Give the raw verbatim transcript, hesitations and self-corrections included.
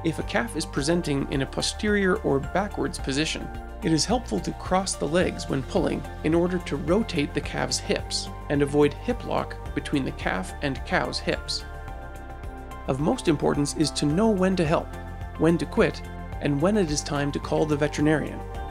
If a calf is presenting in a posterior or backwards position, it is helpful to cross the legs when pulling in order to rotate the calf's hips and avoid hip lock between the calf and cow's hips. Of most importance is to know when to help, when to quit, and when it is time to call the veterinarian.